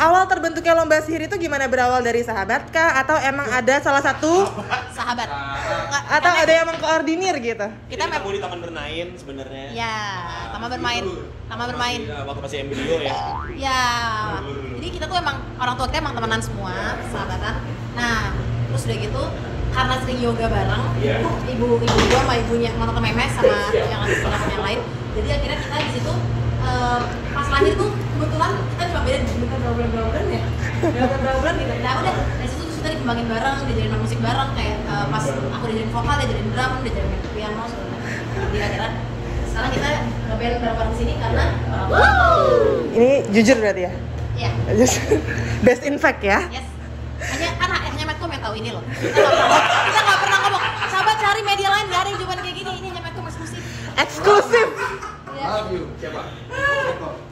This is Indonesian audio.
awal terbentuknya lomba sihir itu gimana, berawal dari sahabat kah atau emang ada salah satu sahabat atau ada yang mengkoordinir gitu? Kita mau di taman bermain sebenarnya. Ya, taman bermain. Waktu masih embryo ya. Ya, jadi kita tuh emang orang tua kita emang temenan semua, sahabatan. Nah, terus udah gitu karena sering yoga bareng, ibu gua sama ibunya, sama tante Memes sama yang lain. Jadi akhirnya kita di situ pas lahir tuh kebetulan kita cuma beda berapa bulan ya. Berapa bulan gitu. Nah, udah dari situ terus kita dikembangin bareng, diajarin musik bareng kayak pas aku diajarin vokal, diajarin drum, diajarin piano segala macam. Jadi akhirnya sekarang kita ngeband bareng-bareng kesini karena Ini jujur berarti ya? Iya. Best in fact ya? Yes. Hanya Medcom yang tahu ini loh. Kita nggak pernah ngomong. Sahabat cari media lain, nggak ada yang cobaan kayak gini. Ini hanya Medcom eksklusif. Eksklusif. Yes. Love you. Siapa?